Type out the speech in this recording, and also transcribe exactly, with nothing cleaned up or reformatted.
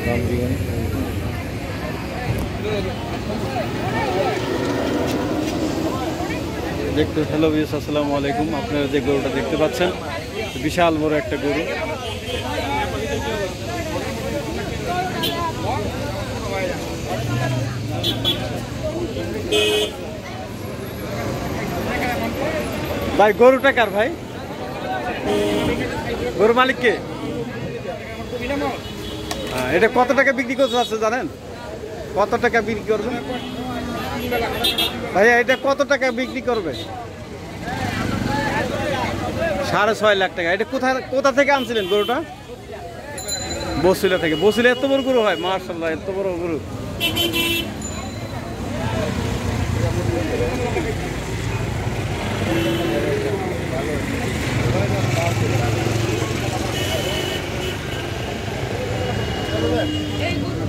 দেখতে hello viewers, আসসালামু আলাইকুম। আপনারা যে গরুটা দেখতে পাচ্ছেন বিশাল বড় একটা গরু। ভাই গরুটা কার ভাই? গরু মালিক কে? হ্যাঁ, এটা কত টাকা বিক্রি করতে আছে জানেন? কত টাকা বিক্রি করবে ভাইয়া? এটা কত টাকা বিক্রি করবে? সাড়ে ছয় লাখ টাকা। এটা কোথা কোথা থেকে আনছিলেন গরুটা? বসিলা থেকে। বসিলা এত বড় গরু হয়? মাশাআল্লাহ, এত বড় গরু। এই